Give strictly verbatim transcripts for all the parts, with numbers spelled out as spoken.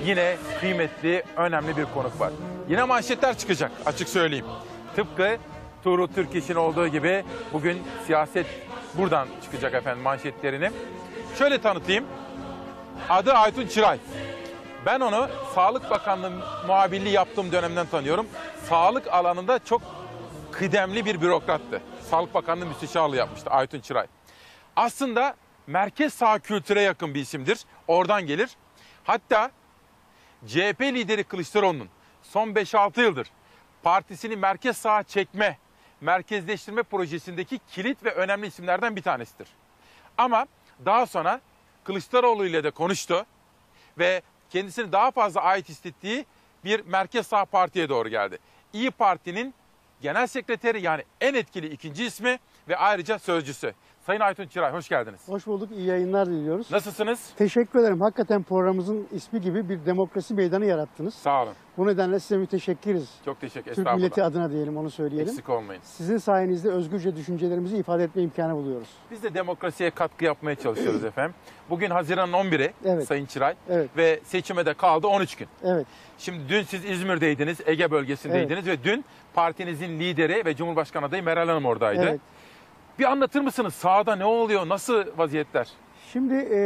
yine kıymetli, önemli bir konuk var. Yine manşetler çıkacak, açık söyleyeyim. Tıpkı Tuğrul Türkeş'in olduğu gibi bugün siyaset buradan çıkacak efendim manşetlerini. Şöyle tanıtayım. Adı Aytun Çıray. Ben onu Sağlık Bakanlığı muhabirliği yaptığım dönemden tanıyorum. Sağlık alanında çok kıdemli bir bürokrattı. Sağlık Bakanlığı müsteşarlığı yapmıştı Aytun Çıray. Aslında merkez sağ kültüre yakın bir isimdir. Oradan gelir. Hatta C H P lideri Kılıçdaroğlu'nun son beş altı yıldır partisini merkez sağa çekme, merkezleştirme projesindeki kilit ve önemli isimlerden bir tanesidir. Ama daha sonra Kılıçdaroğlu ile de konuştu ve kendisini daha fazla ait hissettiği bir merkez sağ partiye doğru geldi. İYİ Parti'nin genel sekreteri, yani en etkili ikinci ismi ve ayrıca sözcüsü. Sayın Aytun Çıray, hoş geldiniz. Hoş bulduk, iyi yayınlar diliyoruz. Nasılsınız? Teşekkür ederim. Hakikaten programımızın ismi gibi bir demokrasi meydanı yarattınız. Sağ olun. Bu nedenle size müteşekkiriz. Çok teşekkür, Türk milleti adına diyelim, onu söyleyelim. Eksik olmayın. Sizin sayenizde özgürce düşüncelerimizi ifade etme imkanı buluyoruz. Biz de demokrasiye katkı yapmaya çalışıyoruz efendim. Bugün Haziran'ın on biri, evet. Sayın Çıray. Evet. Ve seçime de kaldı on üç gün. Evet. Şimdi dün siz İzmir'deydiniz, Ege bölgesindeydiniz evet. ve dün partinizin lideri ve Cumhurbaşkanı adayı Meral Hanım oradaydı. Evet. Bir anlatır mısınız? Sahada ne oluyor? Nasıl vaziyetler? Şimdi e,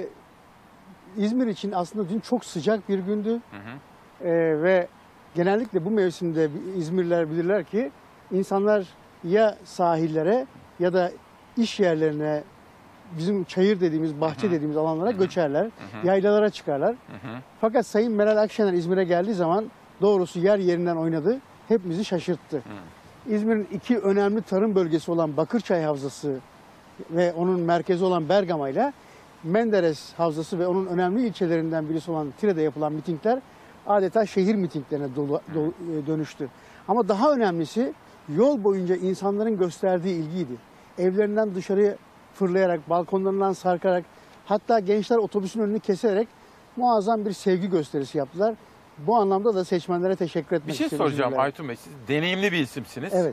İzmir için aslında dün çok sıcak bir gündü. Hı hı. E, ve genellikle bu mevsimde İzmirliler bilirler ki insanlar ya sahillere ya da iş yerlerine, bizim çayır dediğimiz, bahçe hı hı. dediğimiz alanlara hı hı. göçerler. Hı hı. Yaylalara çıkarlar. Hı hı. Fakat Sayın Meral Akşener İzmir'e geldiği zaman doğrusu yer yerinden oynadı. Hepimizi şaşırttı. Hı. İzmir'in iki önemli tarım bölgesi olan Bakırçay Havzası ve onun merkezi olan Bergama ile Menderes Havzası ve onun önemli ilçelerinden birisi olan Tire'de yapılan mitingler adeta şehir mitinglerine dolu, dolu, dönüştü. Ama daha önemlisi yol boyunca insanların gösterdiği ilgiydi. Evlerinden dışarıya fırlayarak, balkonlarından sarkarak, hatta gençler otobüsün önünü keserek muazzam bir sevgi gösterisi yaptılar. Bu anlamda da seçmenlere teşekkür etmek istiyorum. Bir şey soracağım Aytun Bey, siz deneyimli bir isimsiniz. Evet.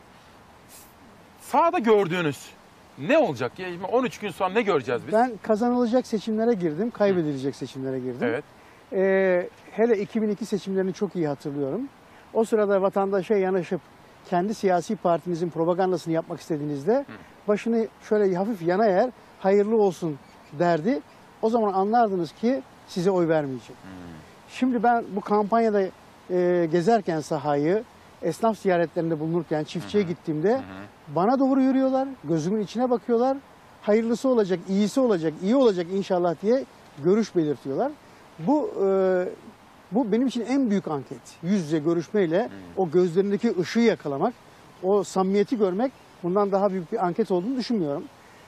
Sahada gördüğünüz ne olacak? on üç gün sonra ne göreceğiz biz? Ben kazanılacak seçimlere girdim, kaybedilecek Hı. seçimlere girdim. Evet. Ee, hele iki bin iki seçimlerini çok iyi hatırlıyorum. O sırada vatandaşa yanaşıp kendi siyasi partinizin propagandasını yapmak istediğinizde Hı. başını şöyle hafif yana eğer hayırlı olsun derdi. O zaman anlardınız ki size oy vermeyecek. Hı. Şimdi ben bu kampanyada e, gezerken sahayı, esnaf ziyaretlerinde bulunurken çiftçiye hı hı. gittiğimde hı hı. bana doğru yürüyorlar, gözümün içine bakıyorlar. Hayırlısı olacak, iyisi olacak, iyi olacak inşallah diye görüş belirtiyorlar. Bu e, bu benim için en büyük anket. Yüz yüze görüşmeyle hı. o gözlerindeki ışığı yakalamak, o samimiyeti görmek, bundan daha büyük bir anket olduğunu düşünmüyorum.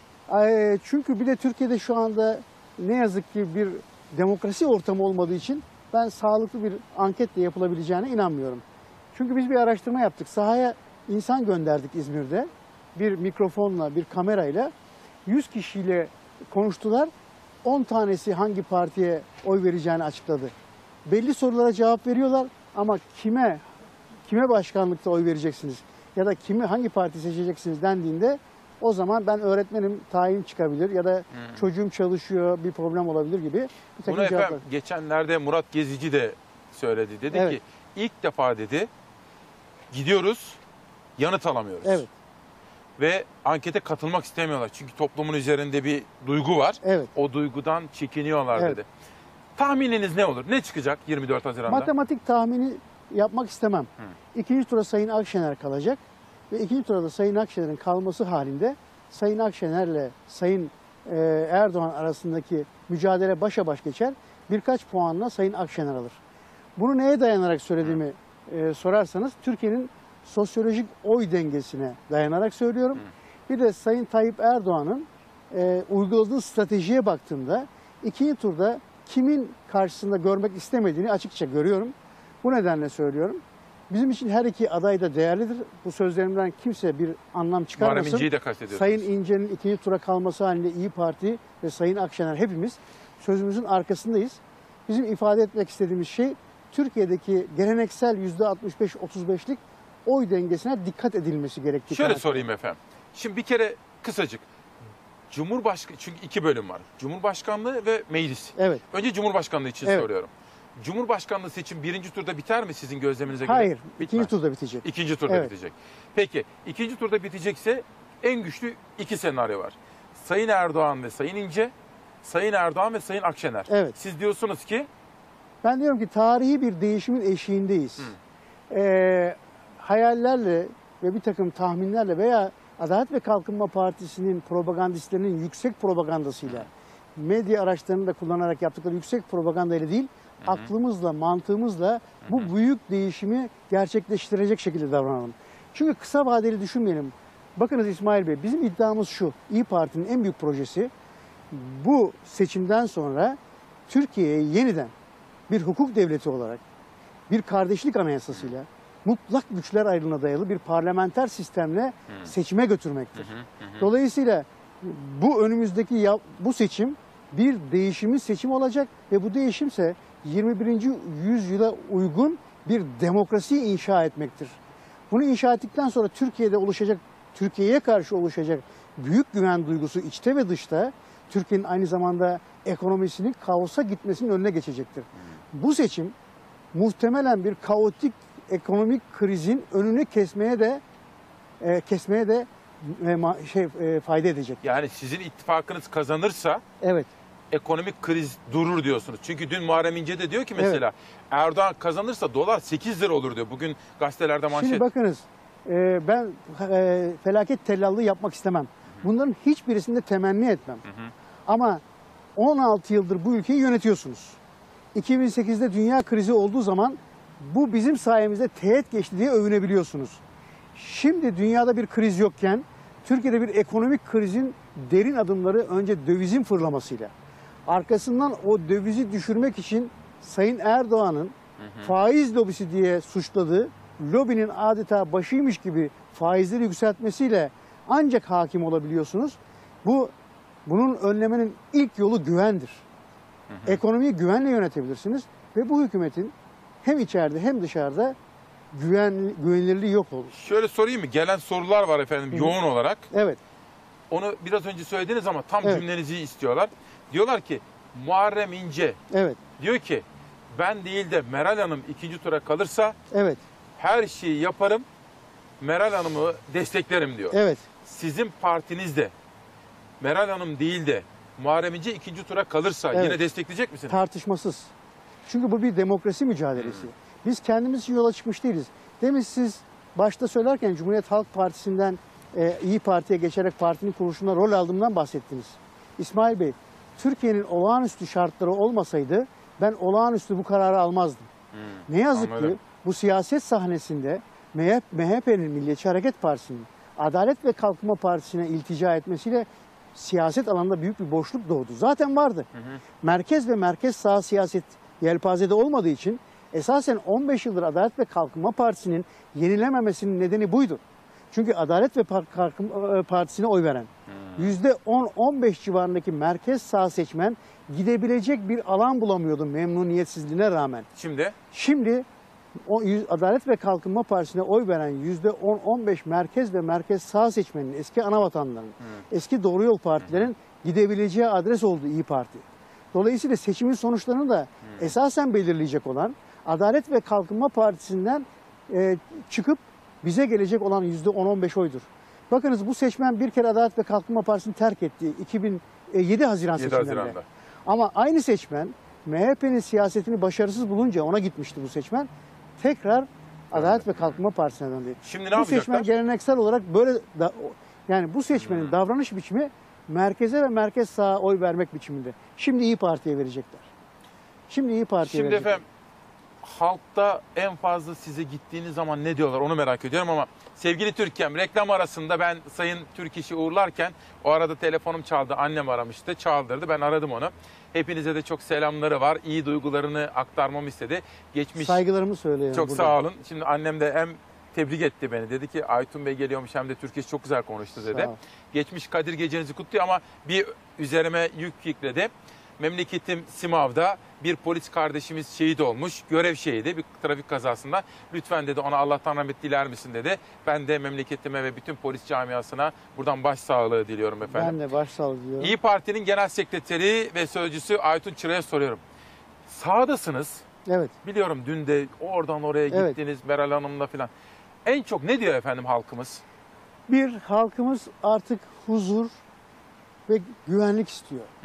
E, çünkü bir de Türkiye'de şu anda ne yazık ki bir demokrasi ortamı olmadığı için ben sağlıklı bir anketle yapılabileceğine inanmıyorum. Çünkü biz bir araştırma yaptık. Sahaya insan gönderdik İzmir'de. Bir mikrofonla, bir kamerayla yüz kişiyle konuştular. on tanesi hangi partiye oy vereceğini açıkladı. Belli sorulara cevap veriyorlar ama kime kime başkanlıkta oy vereceksiniz ya da kimi hangi parti seçeceksiniz dendiğinde o zaman ben öğretmenim, tayin çıkabilir ya da hmm. çocuğum çalışıyor, bir problem olabilir gibi. Bunu efendim geçenlerde Murat Gezici de söyledi. Dedi evet. ki ilk defa dedi gidiyoruz, yanıt alamıyoruz. Evet. Ve ankete katılmak istemiyorlar. Çünkü toplumun üzerinde bir duygu var. Evet. O duygudan çekiniyorlar evet. dedi. Tahmininiz ne olur? Ne çıkacak yirmi dört Haziran'da? Matematik tahmini yapmak istemem. Hmm. İkinci tura Sayın Akşener kalacak. Ve ikinci turda Sayın Akşener'in kalması halinde Sayın Akşener'le Sayın e, Erdoğan arasındaki mücadele başa baş geçer. Birkaç puanla Sayın Akşener alır. Bunu neye dayanarak söylediğimi e, sorarsanız Türkiye'nin sosyolojik oy dengesine dayanarak söylüyorum. Bir de Sayın Tayyip Erdoğan'ın e, uyguladığı stratejiye baktığımda ikinci turda kimin karşısında görmek istemediğini açıkça görüyorum. Bu nedenle söylüyorum. Bizim için her iki aday da değerlidir. Bu sözlerimden kimse bir anlam çıkarmasın. Muharrem İnce'yi de kastediyorsunuz. Sayın İnce'nin ikinci tura kalması halinde İYİ Parti ve Sayın Akşener hepimiz sözümüzün arkasındayız. Bizim ifade etmek istediğimiz şey Türkiye'deki geleneksel yüzde altmış beş otuz beşlik oy dengesine dikkat edilmesi gerektiği. Şöyle sorayım efendim. Şimdi bir kere kısacık. Cumhurbaşkanı, çünkü iki bölüm var. Cumhurbaşkanlığı ve meclis. Evet. Önce Cumhurbaşkanlığı için evet. soruyorum. Cumhurbaşkanlığı seçim birinci turda biter mi sizin gözleminize göre? Hayır, Bitmez. ikinci turda bitecek. İkinci turda Evet. bitecek. Peki ikinci turda bitecekse en güçlü iki senaryo var. Sayın Erdoğan ve Sayın İnce, Sayın Erdoğan ve Sayın Akşener. Evet. Siz diyorsunuz ki Ben diyorum ki tarihi bir değişimin eşiğindeyiz. Ee, hayallerle ve bir takım tahminlerle veya Adalet ve Kalkınma Partisi'nin propagandistlerinin yüksek propagandasıyla, medya araçlarını da kullanarak yaptıkları yüksek propagandayla değil, Hı hı. aklımızla, mantığımızla bu büyük değişimi gerçekleştirecek şekilde davranalım. Çünkü kısa vadeli düşünmeyelim. Bakınız İsmail Bey, bizim iddiamız şu, İYİ Parti'nin en büyük projesi bu seçimden sonra Türkiye'ye yeniden bir hukuk devleti olarak, bir kardeşlik anayasasıyla, mutlak güçler ayrılığına dayalı bir parlamenter sistemle seçime götürmektir. Dolayısıyla bu önümüzdeki ya- bu seçim bir değişimin seçimi olacak ve bu değişimse yirmi birinci yüzyıla uygun bir demokrasi inşa etmektir. Bunu inşa ettikten sonra Türkiye'de oluşacak, Türkiye'ye karşı oluşacak büyük güven duygusu içte ve dışta Türkiye'nin aynı zamanda ekonomisinin kaosa gitmesinin önüne geçecektir. Bu seçim muhtemelen bir kaotik ekonomik krizin önünü kesmeye de e, kesmeye de e, ma- şey e, fayda edecek. yani sizin ittifakınız kazanırsa Evet. ekonomik kriz durur diyorsunuz. Çünkü dün Muharrem İnce de diyor ki mesela Erdoğan kazanırsa dolar sekiz lira olur diyor. Bugün gazetelerde manşet. Şimdi bakınız e, ben e, felaket tellallığı yapmak istemem. Bunların hiçbirisini de temenni etmem. Hı hı. Ama on altı yıldır bu ülkeyi yönetiyorsunuz. iki bin sekizde dünya krizi olduğu zaman bu bizim sayemizde teğet geçti diye övünebiliyorsunuz. Şimdi dünyada bir kriz yokken Türkiye'de bir ekonomik krizin derin adımları önce dövizin fırlamasıyla, arkasından o dövizi düşürmek için Sayın Erdoğan'ın faiz lobisi diye suçladığı lobinin adeta başıymış gibi faizleri yükseltmesiyle ancak hakim olabiliyorsunuz. Bu bunun önlemenin ilk yolu güvendir. Ekonomiyi güvenle yönetebilirsiniz ve bu hükümetin hem içeride hem dışarıda güven, güvenilirliği yok olur. Şöyle sorayım mı? Gelen sorular var efendim yoğun olarak. Evet, Onu biraz önce söylediniz ama tam Evet. cümlenizi istiyorlar. Diyorlar ki Muharrem İnce evet, diyor ki ben değil de Meral Hanım ikinci tura kalırsa evet, her şeyi yaparım, Meral Hanım'ı desteklerim diyor. evet. Sizin partiniz de Meral Hanım değil de Muharrem İnce ikinci tura kalırsa Evet. yine destekleyecek misiniz? Tartışmasız. Çünkü bu bir demokrasi mücadelesi. Biz kendimiz için yola çıkmış değiliz. Demin siz başta söylerken Cumhuriyet Halk Partisi'nden e, İYİ Parti'ye geçerek partinin kuruluşuna rol aldığımdan bahsettiniz. İsmail Bey, Türkiye'nin olağanüstü şartları olmasaydı ben olağanüstü bu kararı almazdım. Hmm, Ne yazık anladım. ki bu siyaset sahnesinde M H P'nin Milliyetçi Hareket Partisi'nin Adalet ve Kalkınma Partisi'ne iltica etmesiyle siyaset alanında büyük bir boşluk doğdu. Zaten vardı. Hı hı. Merkez ve merkez sağ siyaset yelpazede olmadığı için esasen on beş yıldır Adalet ve Kalkınma Partisi'nin yenilememesinin nedeni buydu. Çünkü Adalet ve Par- Kalkınma Partisi'ne oy veren yüzde on on beş civarındaki merkez sağ seçmen gidebilecek bir alan bulamıyordu memnuniyetsizliğine rağmen. Şimdi Şimdi o yüz- Adalet ve Kalkınma Partisi'ne oy veren yüzde on on beş merkez ve merkez sağ seçmenin, eski ana vatanların, eski doğru yol partilerin gidebileceği adres oldu İYİ Parti. Dolayısıyla seçimin sonuçlarını da esasen belirleyecek olan Adalet ve Kalkınma Partisi'nden e, çıkıp bize gelecek olan yüzde on on beş oydur. Bakınız bu seçmen bir kere Adalet ve Kalkınma Partisi'ni terk etti iki bin yedi Haziran yedi seçimlerinde. Haziran'da. Ama aynı seçmen M H P'nin siyasetini başarısız bulunca ona gitmişti bu seçmen. Tekrar Adalet ve Kalkınma Partisi'ne döndü. Şimdi ne Bu seçmen yapacaklar? geleneksel olarak böyle da, yani bu seçmenin davranış biçimi merkeze ve merkez sağa oy vermek biçiminde. Şimdi İYİ Parti'ye verecekler. Şimdi İYİ Parti'ye Şimdi verecekler. efendim halkta en fazla size gittiğiniz zaman ne diyorlar onu merak ediyorum ama sevgili Türkiye'm reklam arasında ben Sayın Türk İş'i uğurlarken o arada telefonum çaldı. Annem aramıştı. Çaldırdı. Ben aradım onu. Hepinize de çok selamları var. İyi duygularını aktarmamı istedi. Geçmiş Saygılarımı söyleyelim. çok burada. sağ olun. Şimdi annem de hem tebrik etti beni. Dedi ki Aytun Bey geliyormuş hem de Türk İş çok güzel konuştu dedi. Sağ ol. Geçmiş Kadir Gecenizi kutluyor ama bir üzerime yük yükledi. Memleketim Simav'da bir polis kardeşimiz şehit olmuş. Görev şehidi bir trafik kazasında. Lütfen dedi ona Allah'tan rahmet diler misin dedi. Ben de memleketime ve bütün polis camiasına buradan başsağlığı diliyorum efendim. Ben de başsağlığı diliyorum. İYİ Parti'nin genel sekreteri ve sözcüsü Aytun Çıra'ya soruyorum. Sağdasınız. Evet. Biliyorum dün de oradan oraya Evet. gittiniz Meral Hanım'la falan. En çok ne diyor efendim halkımız? Bir, halkımız artık huzur ve güvenlik istiyor. Hı.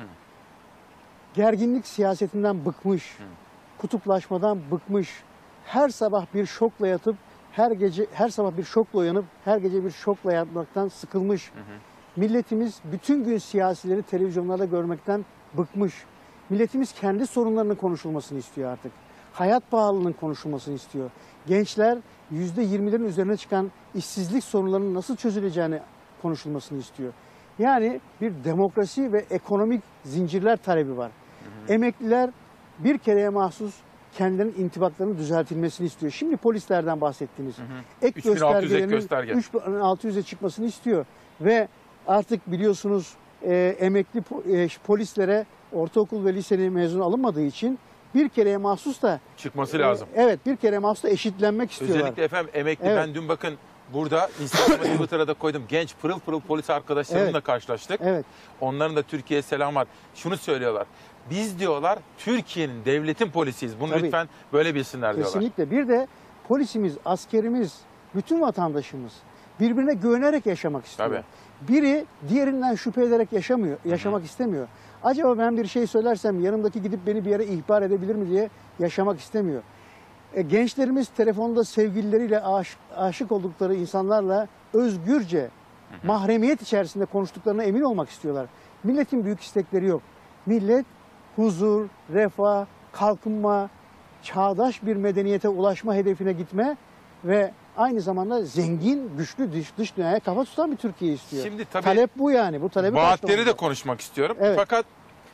Gerginlik siyasetinden bıkmış. Hı. Kutuplaşmadan bıkmış. Her sabah bir şokla yatıp her gece her sabah bir şokla uyanıp her gece bir şokla yatmaktan sıkılmış. Hı hı. Milletimiz bütün gün siyasileri televizyonlarda görmekten bıkmış. Milletimiz kendi sorunlarının konuşulmasını istiyor artık. Hayat pahalılığının konuşulmasını istiyor. Gençler yüzde yirmilerin üzerine çıkan işsizlik sorunlarının nasıl çözüleceğini konuşulmasını istiyor. Yani bir demokrasi ve ekonomik zincirler talebi var. Hı hı. Emekliler bir kereye mahsus kendilerinin intibaklarının düzeltilmesini istiyor. Şimdi polislerden bahsettiniz. Hı hı. Ek üç bin altı yüz ek göstergelerinin gösterge. üç bin altı yüze çıkmasını istiyor. Ve artık biliyorsunuz e, emekli po- e, polislere ortaokul ve lisenin mezunu alınmadığı için bir kereye mahsus da Çıkması lazım. E, evet bir kere mahsus da eşitlenmek istiyorlar. Özellikle efendim emekli Evet. ben dün bakın burada Instagram'a Twitter'a da koydum. Genç pırıl pırıl polis arkadaşlarımla Evet. karşılaştık. Evet. Onların da Türkiye'ye selam var. Şunu söylüyorlar. Biz diyorlar Türkiye'nin devletin polisiyiz. Bunu Tabii. lütfen böyle bilsinler diyorlar. Kesinlikle. Bir de polisimiz, askerimiz, bütün vatandaşımız birbirine güvenerek yaşamak istiyor. Tabii. Biri diğerinden şüphe ederek yaşamıyor, yaşamak Hı-hı. istemiyor. Acaba ben bir şey söylersem yanımdaki gidip beni bir yere ihbar edebilir mi diye yaşamak istemiyor. E, gençlerimiz telefonda sevgilileriyle aşık, aşık oldukları insanlarla özgürce, Hı-hı. mahremiyet içerisinde konuştuklarına emin olmak istiyorlar. Milletin büyük istekleri yok. Millet huzur, refah, kalkınma, çağdaş bir medeniyete ulaşma hedefine gitme ve aynı zamanda zengin, güçlü dış, dış dünyaya kafa tutan bir Türkiye istiyor. Şimdi tabii talep bu yani. Bu talebi vaatleri de konuşmak istiyorum. Evet. Fakat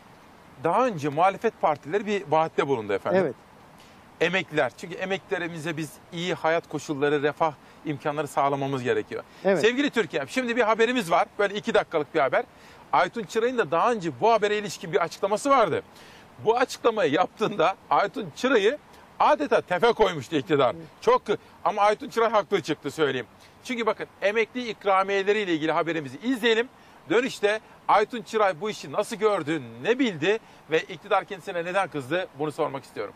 daha önce muhalefet partileri bir vaatte bulundu efendim. Evet. Emekliler. Çünkü emeklilerimize biz iyi hayat koşulları, refah imkanları sağlamamız gerekiyor. Evet. Sevgili Türkiye, şimdi bir haberimiz var. Böyle iki dakikalık bir haber. Aytun Çıray'ın da daha önce bu habere ilişkin bir açıklaması vardı. Bu açıklamayı yaptığında Aytun Çıray'ı adeta tefe koymuştu iktidar. Çok ama Aytun Çıray haklı çıktı söyleyeyim. Çünkü bakın emekli ikramiyeleriyle ilgili haberimizi izleyelim. Dönüşte Aytun Çıray bu işi nasıl gördü, ne bildi ve iktidar kendisine neden kızdı bunu sormak istiyorum.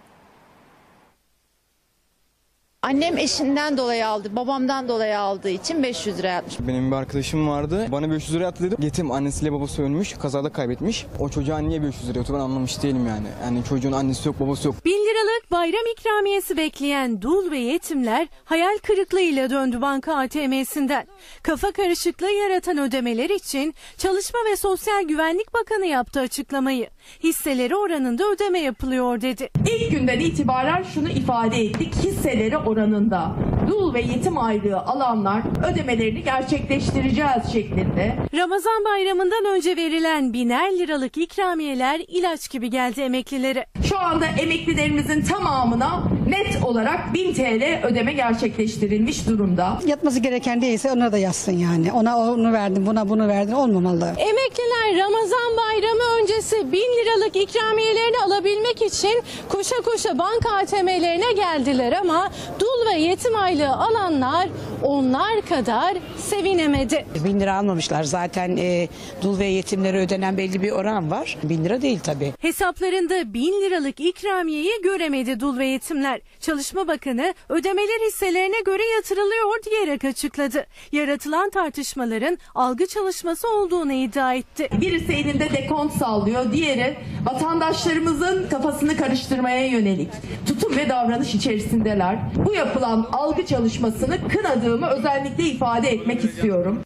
Annem eşinden dolayı aldı, babamdan dolayı aldığı için beş yüz lira yatmış. Benim bir arkadaşım vardı. Bana beş yüz lira yattı dedim. Yetim, annesiyle babası ölmüş. Kazada kaybetmiş. O çocuğa niye beş yüz lira yatıyor ben anlamış değilim yani. Yani çocuğun annesi yok, babası yok. bin liralık bayram ikramiyesi bekleyen dul ve yetimler hayal kırıklığıyla döndü banka A T M'sinden. Kafa karışıklığı yaratan ödemeler için Çalışma ve Sosyal Güvenlik Bakanı yaptı açıklamayı. Hisseleri oranında ödeme yapılıyor dedi. İlk günden itibaren şunu ifade ettik. Hisseleri oranında dul ve yetim aylığı alanlar ödemelerini gerçekleştireceğiz şeklinde. Ramazan bayramından önce verilen biner liralık ikramiyeler ilaç gibi geldi emeklilere. Şu anda emeklilerimizin tamamına net olarak bin T L ödeme gerçekleştirilmiş durumda. Yatması gereken değilse ona da yatsın yani. Ona onu verdin, buna bunu verdin olmamalı. Emekliler Ramazan bayramı öncesi bin liralık ikramiyelerini alabilmek için koşa koşa banka A T M'lerine geldiler ama dul ve yetim aylığı alanlar onlar kadar sevinemedi. Bin lira almamışlar zaten e, dul ve yetimlere ödenen belli bir oran var. Bin lira değil tabii. Hesaplarında bin liralık ikramiyeyi göremedi dul ve yetimler. Çalışma Bakanı ödemeler hisselerine göre yatırılıyor diyerek açıkladı. Yaratılan tartışmaların algı çalışması olduğunu iddia etti. Birisi elinde dekont sallıyor, diğeri vatandaşlarımızın kafasını karıştırmaya yönelik tutum ve davranış içerisindeler. Bu yapılan algı çalışmasını kınadığımı özellikle ifade etmek istiyorum.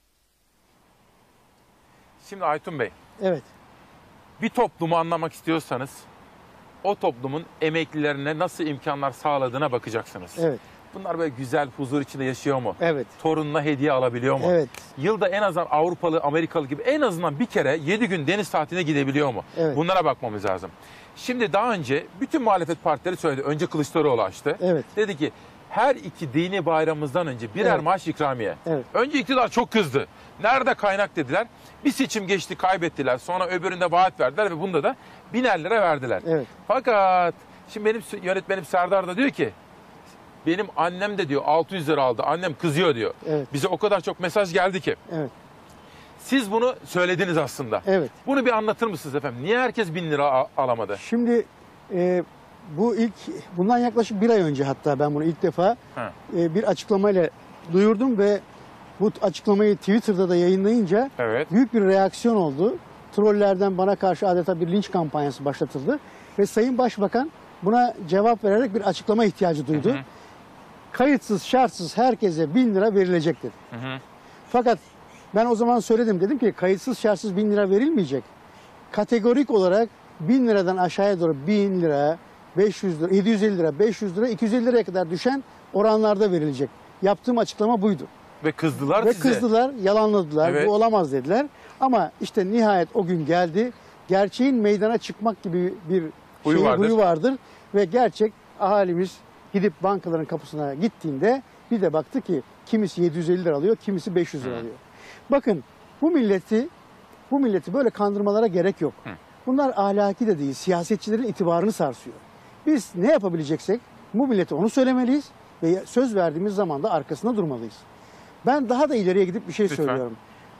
Şimdi Aytun Bey, Evet. bir toplumu anlamak istiyorsanız o toplumun emeklilerine nasıl imkanlar sağladığına bakacaksınız. Evet. Bunlar böyle güzel, huzur içinde yaşıyor mu? Evet. Torununa hediye alabiliyor mu? Evet. Yılda en azından Avrupalı, Amerikalı gibi en azından bir kere yedi gün deniz tatiline gidebiliyor mu? Evet. Bunlara bakmamız lazım. Şimdi daha önce bütün muhalefet partileri söyledi. Önce Kılıçdaroğlu açtı. Evet. Dedi ki her iki dini bayramımızdan önce birer Evet. maaş ikramiye. Evet. Önce iktidar çok kızdı. Nerede kaynak dediler. Bir seçim geçti kaybettiler. Sonra öbüründe vaat verdiler ve bunda da biner lira verdiler. Evet. Fakat şimdi benim yönetmenim Serdar da diyor ki benim annem de diyor altı yüz lira aldı. Annem kızıyor diyor. Evet. Bize o kadar çok mesaj geldi ki. Evet. Siz bunu söylediniz aslında. Evet. Bunu bir anlatır mısınız efendim? Niye herkes bin lira alamadı? Şimdi e, bu ilk bundan yaklaşık bir ay önce hatta ben bunu ilk defa e, bir açıklamayla duyurdum ve bu açıklamayı Twitter'da da yayınlayınca Evet. büyük bir reaksiyon oldu. Trollerden bana karşı adeta bir linç kampanyası başlatıldı ve Sayın Başbakan buna cevap vererek bir açıklama ihtiyacı duydu. Hı hı. Kayıtsız şartsız herkese bin lira verilecek dedi. Hı hı. Fakat ben o zaman söyledim, dedim ki kayıtsız şartsız bin lira verilmeyecek. Kategorik olarak bin liradan aşağıya doğru bin lira, beş yüz lira, yedi yüz elli lira, beş yüz lira, iki yüz elli liraya kadar düşen oranlarda verilecek. Yaptığım açıklama buydu. Ve kızdılar Ve size. kızdılar, yalanladılar. Evet. Bu olamaz dediler. Ama işte nihayet o gün geldi. Gerçeğin meydana çıkmak gibi bir Huyu şeyi, vardır. huyu vardır. Ve gerçek ahalimiz gidip bankaların kapısına gittiğinde bir de baktı ki kimisi yedi yüz elli lira alıyor, kimisi beş yüz lira alıyor. Bakın bu milleti bu milleti böyle kandırmalara gerek yok. Hı. Bunlar ahlaki de değil, siyasetçilerin itibarını sarsıyor. Biz ne yapabileceksek bu millete onu söylemeliyiz ve söz verdiğimiz zaman da arkasında durmalıyız. Ben daha da ileriye gidip bir şey Lütfen. söylüyorum.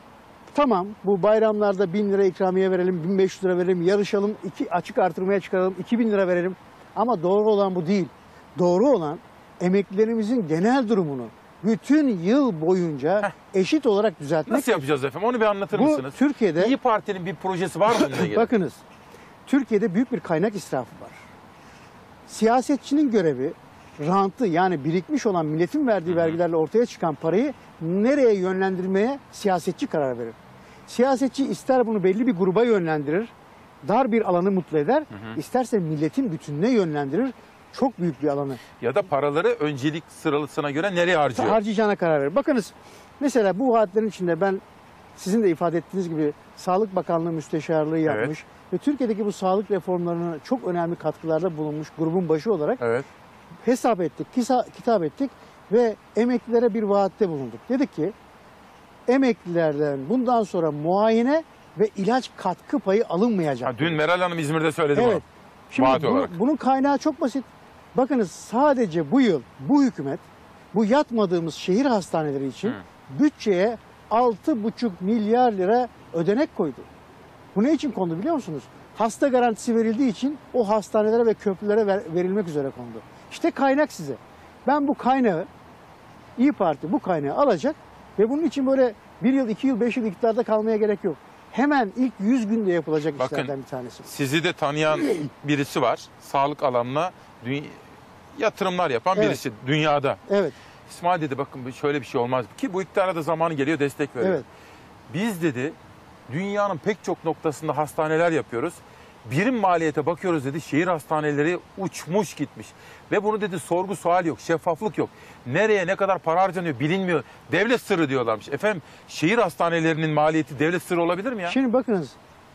Tamam, bu bayramlarda bin lira ikramiye verelim, bin beş yüz lira verelim, yarışalım, iki, açık artırmaya çıkaralım, iki bin lira verelim. Ama doğru olan bu değil. Doğru olan emeklilerimizin genel durumunu bütün yıl boyunca Heh. eşit olarak düzeltmek. Nasıl yapacağız efendim? Onu bir anlatır Bu mısınız? Türkiye'de, İyi Parti'nin bir projesi var mı bununla ilgili? bakınız, Türkiye'de büyük bir kaynak israfı var. Siyasetçinin görevi rantı, yani birikmiş olan milletin verdiği vergilerle ortaya çıkan parayı nereye yönlendirmeye siyasetçi karar verir. Siyasetçi ister bunu belli bir gruba yönlendirir, dar bir alanı mutlu eder, hı hı. isterse milletin bütününe yönlendirir, çok büyük bir alanı. Ya da paraları öncelik sıralısına göre nereye harcıyor? Harcayacağına karar verir. Bakınız mesela bu vaatlerin içinde ben sizin de ifade ettiğiniz gibi Sağlık Bakanlığı müsteşarlığı yapmış Evet. ve Türkiye'deki bu sağlık reformlarına çok önemli katkılarda bulunmuş grubun başı olarak Evet. hesap ettik, kisa, kitap ettik ve emeklilere bir vaatte bulunduk. Dedik ki emeklilerden bundan sonra muayene ve ilaç katkı payı alınmayacak. Ha, dün Meral Hanım İzmir'de söyledi Evet. bunu. Şimdi Vaat bu- olarak. bunun kaynağı çok basit. Bakınız sadece bu yıl bu hükümet bu yatmadığımız şehir hastaneleri için Hı. bütçeye altı buçuk milyar lira ödenek koydu. Bu ne için kondu biliyor musunuz? Hasta garantisi verildiği için o hastanelere ve köprülere ver, verilmek üzere kondu. İşte kaynak size. Ben bu kaynağı, İyi Parti bu kaynağı alacak ve bunun için böyle bir yıl, iki yıl, beş yıl iktidarda kalmaya gerek yok. Hemen ilk yüz günde yapılacak Bakın, işlerden bir tanesi. Sizi de tanıyan birisi var. Sağlık alanına dü- yatırımlar yapan Evet. birisi dünyada. Evet, İsmail dedi bakın şöyle bir şey olmaz. Ki bu iktidara da zamanı geliyor, destek veriyor. evet. Biz dedi dünyanın pek çok noktasında hastaneler yapıyoruz. Birim maliyete bakıyoruz dedi, şehir hastaneleri uçmuş gitmiş. Ve bunu dedi sorgu sual yok, şeffaflık yok. Nereye ne kadar para harcanıyor bilinmiyor. Devlet sırrı diyorlarmış. Efendim şehir hastanelerinin maliyeti devlet sırrı olabilir mi ya? Şimdi bakınız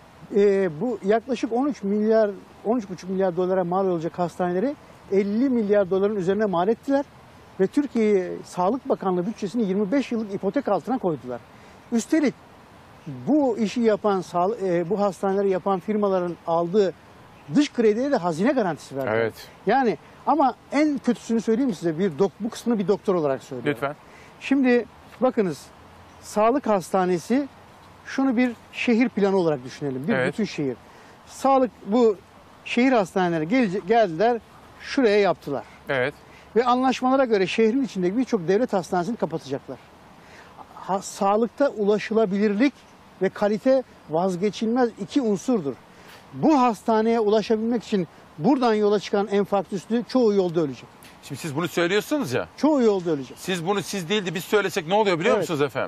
e, bu yaklaşık on üç milyar, on üç buçuk milyar dolara mal olacak hastaneleri elli milyar doların üzerine mal ettiler. Ve Türkiye Sağlık Bakanlığı bütçesini yirmi beş yıllık ipotek altına koydular. Üstelik bu işi yapan, sağ- e, bu hastaneleri yapan firmaların aldığı dış krediye de hazine garantisi verdiler. Evet. Yani ama en kötüsünü söyleyeyim mi size? Bir dok, bu kısmını bir doktor olarak söylüyorum. Lütfen. Şimdi bakınız sağlık hastanesi şunu bir şehir planı olarak düşünelim. Bir Evet. bütün şehir. Sağlık bu şehir hastaneleri gel- geldiler şuraya yaptılar. Evet. Ve anlaşmalara göre şehrin içindeki birçok devlet hastanesini kapatacaklar. Ha, sağlıkta ulaşılabilirlik ve kalite vazgeçilmez iki unsurdur. Bu hastaneye ulaşabilmek için buradan yola çıkan enfarktüslü çoğu yolda ölecek. Şimdi siz bunu söylüyorsunuz ya. Çoğu yolda ölecek. Siz bunu siz değil de biz söylesek ne oluyor biliyor Evet. musunuz efendim?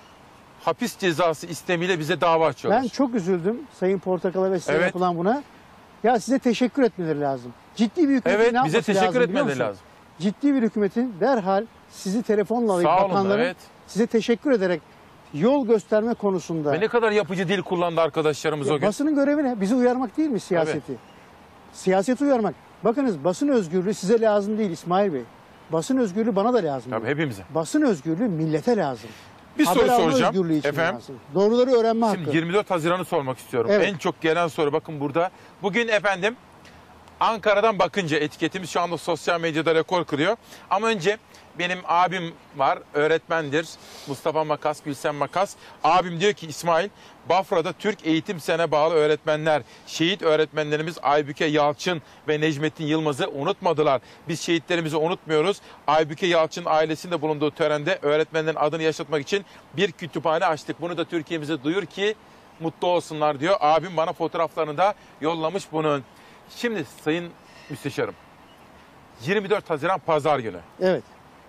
Hapis cezası istemiyle bize dava açıyorlar. Ben çok üzüldüm Sayın Portakal'a ve size Evet. yapılan buna. Ya size teşekkür etmeleri lazım. Ciddi bir hükümetin Evet ne bize yapması teşekkür lazım biliyor etmeleri musun? lazım. Ciddi bir hükümetin derhal sizi telefonla arayıp Sağ olun, bakanların evet. size teşekkür ederek yol gösterme konusunda. Ve ne kadar yapıcı dil kullandı arkadaşlarımız Ya o gün. basının görevi ne? Bizi uyarmak değil mi siyaseti? Siyaseti uyarmak. Bakınız basın özgürlüğü size lazım değil İsmail Bey. Basın özgürlüğü bana da lazım. Tabii değil. hepimize. Basın özgürlüğü millete lazım. Bir Haber soru alma soracağım. özgürlüğü için Efendim? lazım. Doğruları öğrenme Şimdi hakkı. yirmi dört Haziran'ı sormak istiyorum. Evet. En çok gelen soru bakın burada. Bugün efendim Ankara'dan bakınca etiketimiz şu anda sosyal medyada rekor kırıyor. Ama önce benim abim var, öğretmendir. Mustafa Makas, Gülsen Makas. Abim diyor ki İsmail, Bafra'da Türk Eğitim Sen'e bağlı öğretmenler, şehit öğretmenlerimiz Aybüke Yalçın ve Necmettin Yılmaz'ı unutmadılar. Biz şehitlerimizi unutmuyoruz. Aybüke Yalçın ailesinde bulunduğu törende öğretmenlerin adını yaşatmak için bir kütüphane açtık. Bunu da Türkiye'mize duyur ki mutlu olsunlar diyor. Abim bana fotoğraflarını da yollamış bunun. Şimdi Sayın Müsteşarım, yirmi dört Haziran Pazar günü. Evet.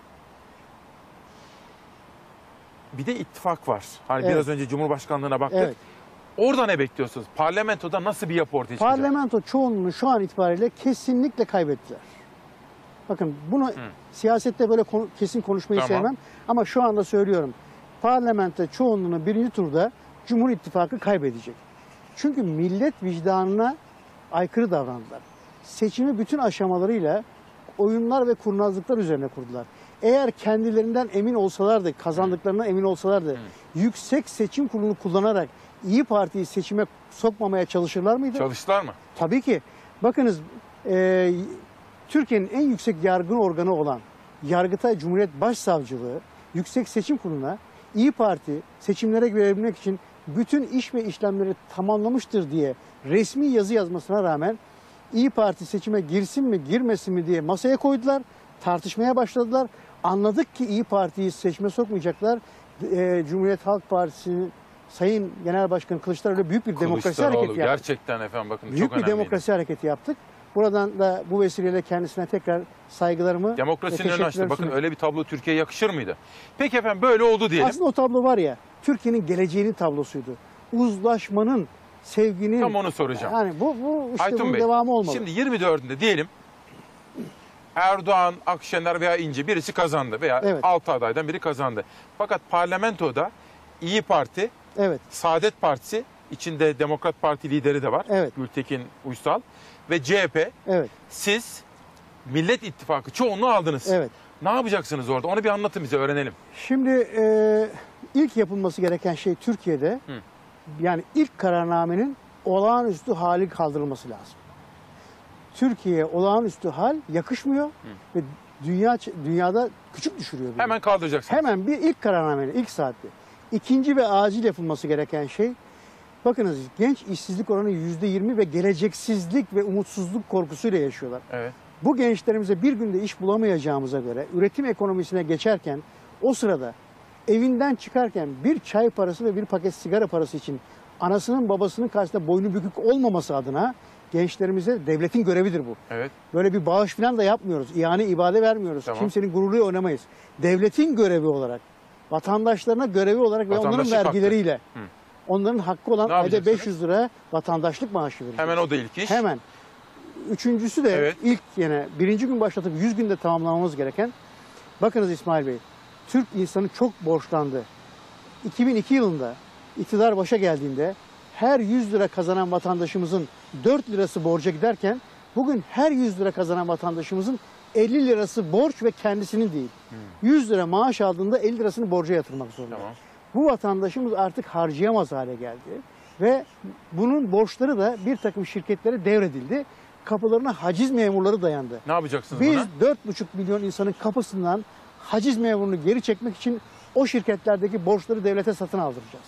Bir de ittifak var. Hani Evet. biraz önce Cumhurbaşkanlığına baktık. Evet. Orada ne bekliyorsunuz? Parlamentoda nasıl bir yapı ortaya çıkacak? Parlamento çoğunluğunu şu an itibariyle kesinlikle kaybettiler. Bakın bunu Hı. siyasette böyle konu, kesin konuşmayı Tamam. sevmem. Ama şu anda söylüyorum. Parlamento çoğunluğunu birinci turda Cumhur İttifakı kaybedecek. Çünkü millet vicdanına aykırı davrandılar. Seçimi bütün aşamalarıyla oyunlar ve kurnazlıklar üzerine kurdular. Eğer kendilerinden emin olsalardı, kazandıklarına emin olsalardı, Hı. yüksek seçim kurulunu kullanarak İyi Parti'yi seçime sokmamaya çalışırlar mıydı? Çalıştılar mı? Tabii ki. Bakınız, e, Türkiye'nin en yüksek yargı organı olan Yargıtay Cumhuriyet Başsavcılığı Yüksek Seçim Kurulu'na İyi Parti seçimlere girebilmek için bütün iş ve işlemleri tamamlamıştır diye resmi yazı yazmasına rağmen İyi Parti seçime girsin mi girmesin mi diye masaya koydular. Tartışmaya başladılar. Anladık ki İyi Parti'yi seçime sokmayacaklar. E, Cumhuriyet Halk Partisi'nin Sayın Genel Başkanı Kılıçdaroğlu büyük bir demokrasi hareketi yaptı. Gerçekten efendim bakın büyük çok bir önemliydi. demokrasi hareketi yaptık. Buradan da bu vesileyle kendisine tekrar saygılarımı Demokrasinin ve önü açtı. Bakın sunuyorum. öyle bir tablo Türkiye'ye yakışır mıydı? Peki efendim böyle oldu diyelim. Aslında o tablo var ya, Türkiye'nin geleceğinin tablosuydu. Uzlaşmanın, sevginin. Tam onu soracağım. Yani bu, bu işte Aytun bunun Bey, devamı olmalı. Şimdi yirmi dördünde diyelim Erdoğan, Akşener veya İnce birisi kazandı veya Evet. altı adaydan biri kazandı. Fakat parlamentoda İyi Parti, Evet. Saadet Partisi, içinde Demokrat Parti lideri de var. Evet. Gültekin Uysal ve C H P. Evet. Siz Millet İttifakı çoğunluğu aldınız. Evet. Ne yapacaksınız orada? Onu bir anlatın bize, öğrenelim. Şimdi e, ilk yapılması gereken şey Türkiye'de Hı. yani ilk kararnamenin olağanüstü hali kaldırılması lazım. Türkiye'ye olağanüstü hal yakışmıyor Hı. ve dünya dünyada küçük düşürüyor. Bunu. Hemen kaldıracaksınız. Hemen bir ilk kararnamenin ilk saatte. İkinci ve acil yapılması gereken şey, bakınız genç işsizlik oranı yüzde yirmi ve geleceksizlik ve umutsuzluk korkusuyla yaşıyorlar. Evet. Bu gençlerimize bir günde iş bulamayacağımıza göre üretim ekonomisine geçerken o sırada evinden çıkarken bir çay parası ve bir paket sigara parası için anasının babasının karşısında boynu bükük olmaması adına gençlerimize devletin görevidir bu. Evet. Böyle bir bağış falan da yapmıyoruz. İhane ibade vermiyoruz. Tamam. Kimsenin gururuyla oynamayız. Devletin görevi olarak, vatandaşlarına görevi olarak ve onların Vatandaşlık vergileriyle hakkı. Hı. onların hakkı olan Ne ayda yapacaksınız? beş yüz lira vatandaşlık maaşı vereceğiz. Hemen o da ilk iş. Hemen. Üçüncüsü de Evet. ilk yine birinci gün başlatıp yüz günde tamamlamamız gereken, bakınız İsmail Bey, Türk insanı çok borçlandı. iki bin iki yılında iktidar başa geldiğinde her yüz lira kazanan vatandaşımızın dört lirası borca giderken bugün her yüz lira kazanan vatandaşımızın elli lirası borç ve kendisinin değil. Hmm. yüz lira maaş aldığında elli lirasını borca yatırmak zorunda. Tamam. Bu vatandaşımız artık harcayamaz hale geldi ve bunun borçları da bir takım şirketlere devredildi. Kapılarına haciz memurları dayandı. Ne yapacaksınız Biz buna? dört buçuk milyon insanın kapısından haciz memurunu geri çekmek için o şirketlerdeki borçları devlete satın aldıracağız.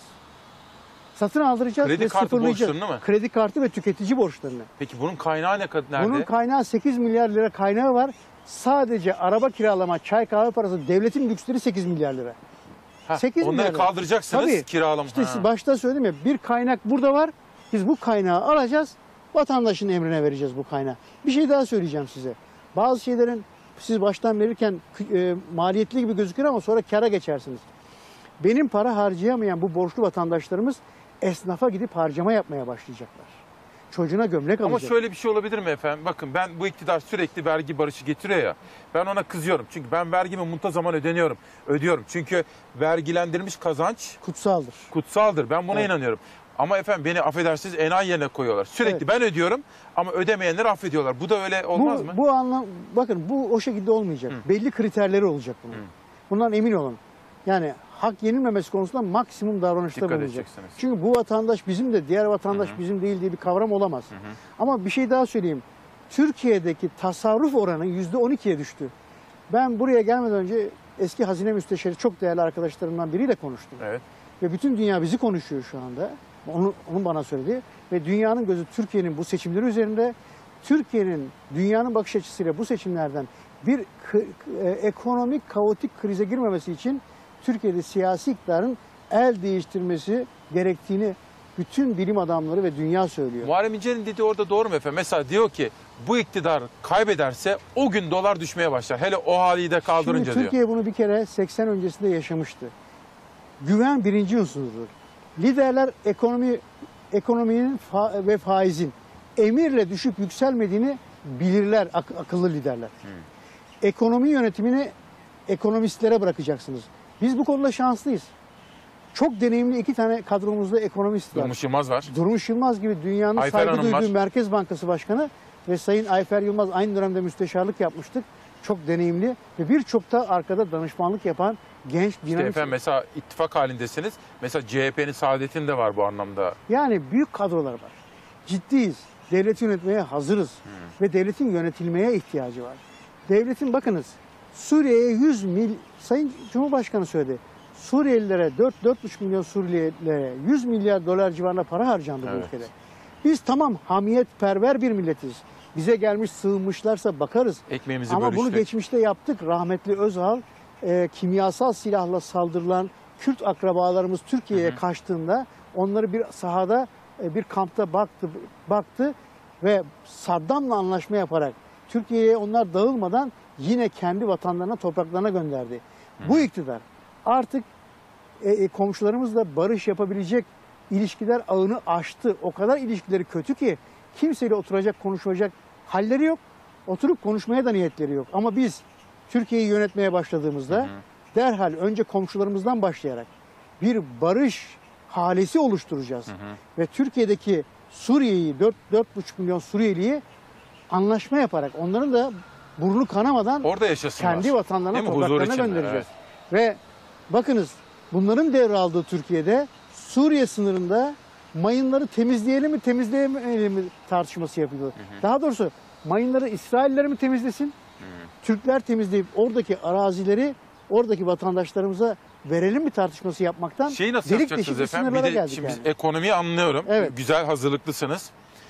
Satın aldıracağız Kredi ve kartı sıfırlayacağız. borçlarını mı? Kredi kartı ve tüketici borçlarını. Peki bunun kaynağı ne kadar? Nerede? Bunun kaynağı sekiz milyar lira kaynağı var. Sadece araba kiralama, çay kahve parası devletin lüksleri sekiz milyar lira. Heh, sekiz onları milyar lira. kaldıracaksınız, Tabii. kiralama. İşte Ha. başta söyledim ya, bir kaynak burada var. Biz bu kaynağı alacağız. Vatandaşın emrine vereceğiz bu kaynağı. Bir şey daha söyleyeceğim size. Bazı şeylerin siz baştan verirken e, maliyetli gibi gözükür ama sonra kâra geçersiniz. Benim para harcayamayan bu borçlu vatandaşlarımız esnafa gidip harcama yapmaya başlayacaklar. Çocuğuna gömlek Ama alacak. şöyle bir şey olabilir mi efendim? Bakın ben bu iktidar sürekli vergi barışı getiriyor ya. Ben ona kızıyorum. Çünkü ben vergimi muntazaman ödeniyorum. Ödüyorum. Çünkü vergilendirilmiş kazanç Kutsaldır. kutsaldır. Ben buna Evet. inanıyorum. Ama efendim beni affedersiniz enayi yerine koyuyorlar. Sürekli Evet. ben ödüyorum ama ödemeyenleri affediyorlar. Bu da öyle olmaz bu, mı? Bu anlam, bakın bu o şekilde olmayacak. Hı. Belli kriterleri olacak bunun. Hı. Bundan emin olun. Yani hak yenilmemesi konusunda maksimum davranışta Dikkat bulunacak. edeceksiniz. Çünkü bu vatandaş bizim de diğer vatandaş Hı hı. bizim değil diye bir kavram olamaz. Hı hı. Ama bir şey daha söyleyeyim. Türkiye'deki tasarruf oranı yüzde on ikiye düştü. Ben buraya gelmeden önce eski hazine müsteşarı çok değerli arkadaşlarımdan biriyle konuştum. Evet. Ve bütün dünya bizi konuşuyor şu anda. Onu, onun bana söyledi. Ve dünyanın gözü Türkiye'nin bu seçimleri üzerinde. Türkiye'nin dünyanın bakış açısıyla bu seçimlerden bir e, ekonomik kaotik krize girmemesi için Türkiye'de siyasi iktidarın el değiştirmesi gerektiğini bütün bilim adamları ve dünya söylüyor. Muharrem İnce'nin dediği orada doğru mu efendim? Mesela diyor ki bu iktidar kaybederse o gün dolar düşmeye başlar. Hele o haliyi de kaldırınca Şimdi Türkiye diyor. bunu bir kere seksen öncesinde yaşamıştı. Güven birinci unsurdur. Liderler ekonomi ekonominin fa ve faizin emirle düşüp yükselmediğini bilirler, ak akıllı liderler. Hmm. Ekonomi yönetimini ekonomistlere bırakacaksınız. Biz bu konuda şanslıyız. Çok deneyimli iki tane kadromuzda ekonomist var. Durmuş Yılmaz var. Durmuş Yılmaz gibi dünyanın Ayfer saygı Hanım duyduğu var. Merkez Bankası Başkanı ve Sayın Ayfer Yılmaz aynı dönemde müsteşarlık yapmıştık. Çok deneyimli ve birçok da arkada danışmanlık yapan genç, İşte dinamik. efendim mesela ittifak halindesiniz. Mesela C H P'nin Saadet'in de var bu anlamda. Yani büyük kadrolar var. Ciddiyiz. Devleti yönetmeye hazırız. Hmm. Ve devletin yönetilmeye ihtiyacı var. Devletin bakınız Suriye'ye yüz mil, Sayın Cumhurbaşkanı söyledi. Suriyelilere dört dört buçuk milyon Suriyelilere yüz milyar dolar civarında para harcandı evet. bu ülkede. Biz tamam hamiyetperver bir milletiz. Bize gelmiş sığınmışlarsa bakarız. Ekmeğimizi Ama bölüştük. bunu geçmişte yaptık. Rahmetli Özal e, kimyasal silahla saldırılan Kürt akrabalarımız Türkiye'ye kaçtığında onları bir sahada e, bir kampta baktı baktı ve Saddam'la anlaşma yaparak Türkiye'ye onlar dağılmadan yine kendi vatanlarına, topraklarına gönderdi. Hı. Bu iktidar artık e, e, komşularımızla barış yapabilecek ilişkiler ağını aştı. O kadar ilişkileri kötü ki kimseyle oturacak, konuşacak halleri yok. Oturup konuşmaya da niyetleri yok. Ama biz Türkiye'yi yönetmeye başladığımızda hı hı. derhal önce komşularımızdan başlayarak bir barış halesi oluşturacağız. Hı hı. Ve Türkiye'deki Suriye'yi, dört buçuk milyon Suriyeli'yi anlaşma yaparak onların da burnu kanamadan orada yaşasınlar. Kendi vatanlarına, topraklarına göndereceğiz. Evet. Ve bakınız bunların devraldığı Türkiye'de Suriye sınırında mayınları temizleyelim mi temizleyemeyelim mi tartışması yapılıyor. Hı hı. Daha doğrusu mayınları İsrailler mi temizlesin? Hı hı. Türkler temizleyip oradaki arazileri oradaki vatandaşlarımıza verelim mi tartışması yapmaktan şeyi nasıl delik yapacaksınız deşik efendim? Bir de geldik şimdi yani. biz ekonomiyi anlıyorum. Evet. Güzel hazırlıklısınız.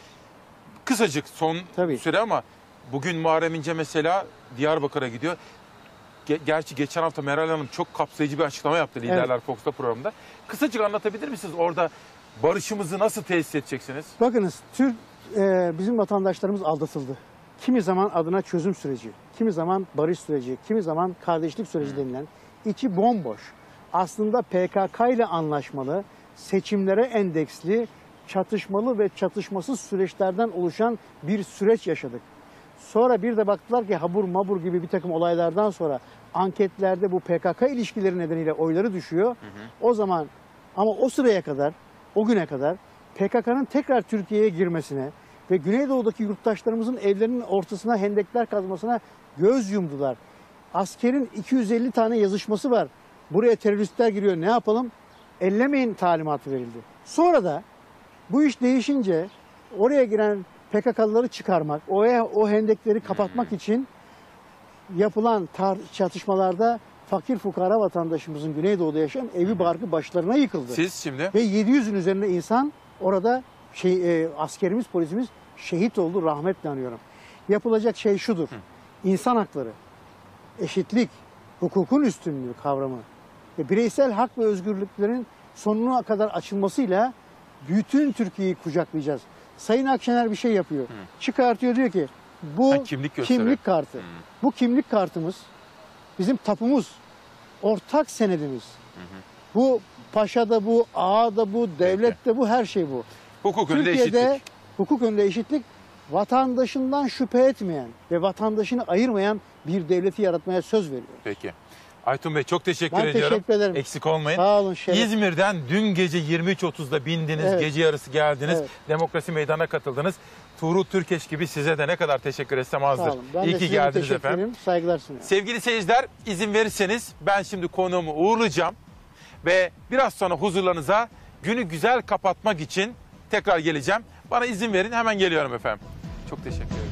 Kısacık son Tabii. süre ama bugün Muharrem İnce mesela Diyarbakır'a gidiyor. Ge gerçi geçen hafta Meral Hanım çok kapsayıcı bir açıklama yaptı Liderler evet. Fox'ta programda. Kısacık anlatabilir misiniz orada barışımızı nasıl tesis edeceksiniz? Bakınız Türk e, bizim vatandaşlarımız aldatıldı. Kimi zaman adına çözüm süreci, kimi zaman barış süreci, kimi zaman kardeşlik süreci hmm. denilen içi bomboş. Aslında P K K ile anlaşmalı, seçimlere endeksli, çatışmalı ve çatışmasız süreçlerden oluşan bir süreç yaşadık. Sonra bir de baktılar ki habur mabur gibi bir takım olaylardan sonra anketlerde bu P K K ilişkileri nedeniyle oyları düşüyor. Hı hı. O zaman ama o sıraya kadar, o güne kadar P K K'nın tekrar Türkiye'ye girmesine ve Güneydoğu'daki yurttaşlarımızın evlerinin ortasına hendekler kazmasına göz yumdular. Askerin iki yüz elli tane yazışması var. Buraya teröristler giriyor, ne yapalım? Ellemeyin talimatı verildi. Sonra da bu iş değişince oraya giren P K K'lıları çıkarmak, o, o hendekleri kapatmak için yapılan çatışmalarda fakir fukara vatandaşımızın Güneydoğu'da yaşayan evi barkı başlarına yıkıldı. Siz şimdi? Ve yedi yüzün üzerinde insan orada şey, e, askerimiz, polisimiz şehit oldu, rahmetle anıyorum. Yapılacak şey şudur, Hı. insan hakları, eşitlik, hukukun üstünlüğü kavramı ve bireysel hak ve özgürlüklerin sonuna kadar açılmasıyla bütün Türkiye'yi kucaklayacağız. Sayın Akşener bir şey yapıyor. Hı. Çıkartıyor, diyor ki bu ha, kimlik, kimlik kartı. Hı. Bu kimlik kartımız bizim tapumuz, ortak senedimiz. Hı hı. Bu paşada bu, ağada bu, devlette bu, her şey bu. Hukuk önünde Türkiye'de eşitlik. hukuk önünde eşitlik, vatandaşından şüphe etmeyen ve vatandaşını ayırmayan bir devleti yaratmaya söz veriyor. Peki. Aytun Bey çok teşekkür ben ediyorum. Teşekkür ederim. Eksik olmayın. Sağ olun. Şeref. İzmir'den dün gece yirmi üç otuzda bindiniz, evet. gece yarısı geldiniz, evet. Demokrasi Meydanı'na katıldınız. Tuğrul Türkeş gibi size de ne kadar teşekkür etsem azdır. Sağ olun. Ben İyi de ki geldiniz efendim. Ederim. Saygılar sunuyorum. Sevgili seyirciler, izin verirseniz ben şimdi konuğumu uğurlayacağım ve biraz sonra huzurlarınıza günü güzel kapatmak için tekrar geleceğim. Bana izin verin, hemen geliyorum efendim. Çok teşekkür ederim.